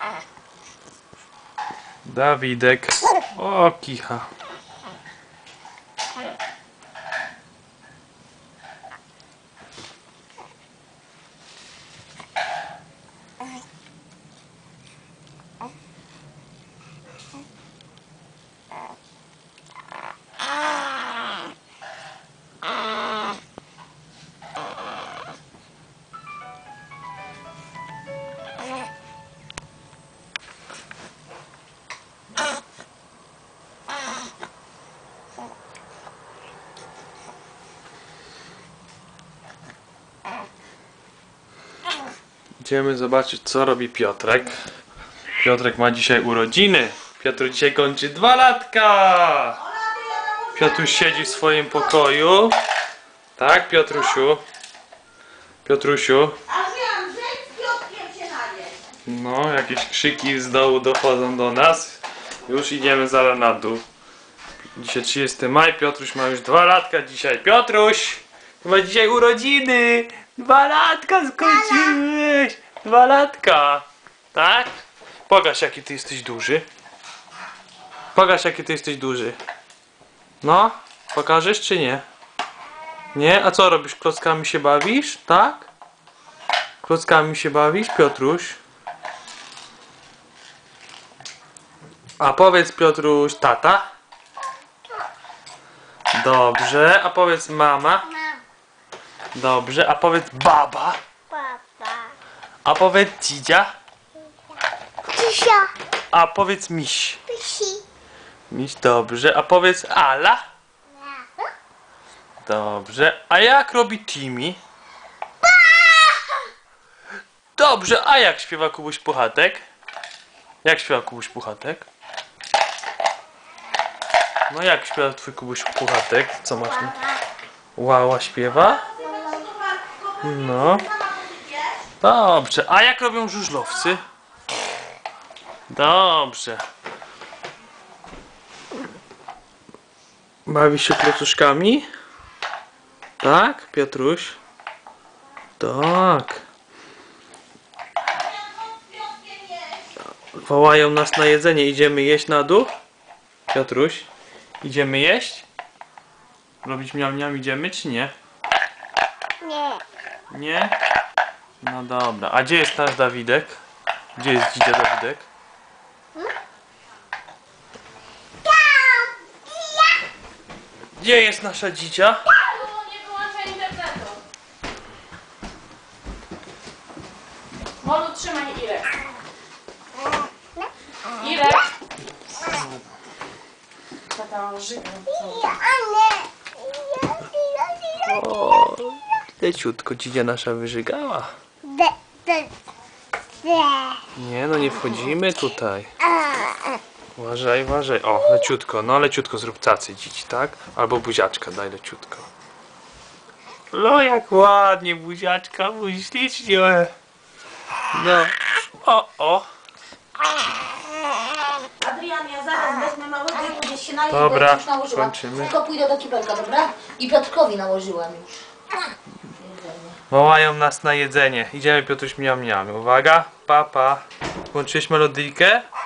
Dawidek. O, kicha. Idziemy zobaczyć, co robi Piotrek. Piotrek ma dzisiaj urodziny. Piotr dzisiaj kończy 2 latka. Piotruś siedzi w swoim pokoju. Tak, Piotrusiu? Piotrusiu? No, jakieś krzyki z dołu dochodzą do nas. Już idziemy zaraz na dół. Dzisiaj 30 maj, Piotruś ma już 2 latka dzisiaj. Piotruś! Ma dzisiaj urodziny! 2 latka skończyłeś! 2 latka! Tak? Pokaż, jaki ty jesteś duży. Pokaż, jaki ty jesteś duży. No? Pokażesz czy nie? Nie? A co robisz? Klockami się bawisz? Tak? Klockami się bawisz, Piotruś? A powiedz, Piotruś, tata? Dobrze. A powiedz mama? Dobrze. A powiedz baba? A powiedz dzidzia? A powiedz miś? Miś, dobrze. A powiedz Ala? Dobrze. A jak robi Timmy? Dobrze. A jak śpiewa Kubuś Puchatek? Jak śpiewa Kubuś Puchatek? No jak śpiewa twój Kubuś Puchatek? Co masz? Łała śpiewa? No. Dobrze. A jak robią żużlowcy? Dobrze. Bawisz się klocuszkami? Tak, Piotruś? Tak. Wołają nas na jedzenie. Idziemy jeść na dół? Piotruś? Idziemy jeść? Robić miam miam idziemy czy nie? Nie. Nie? No dobra. A gdzie jest nasz Dawidek? Gdzie jest dzidzia Dawidek? Gdzie jest nasza dzidzia? Nie wyłączaj internetu. Molu, trzymaj Irek. Irek. Tata żyga. O, leciutko dzidzia nasza wyżygała. Nie, no nie wchodzimy tutaj. Uważaj, uważaj. O, leciutko, no leciutko zrób cacy dzieci, tak? Albo buziaczka, daj leciutko. No jak ładnie, buziaczka, ślicznie. No, o. Adrian, ja zaraz wezmę małego i gdzieś się najeść, Dobra, bo już nałożyłam. kończymy. Tylko pójdę do kibelka, dobra? I Piotrkowi nałożyłam już. Wołają nas na jedzenie. Idziemy, Piotruś, miam miam. Uwaga, papa. Włączyłeś melodyjkę?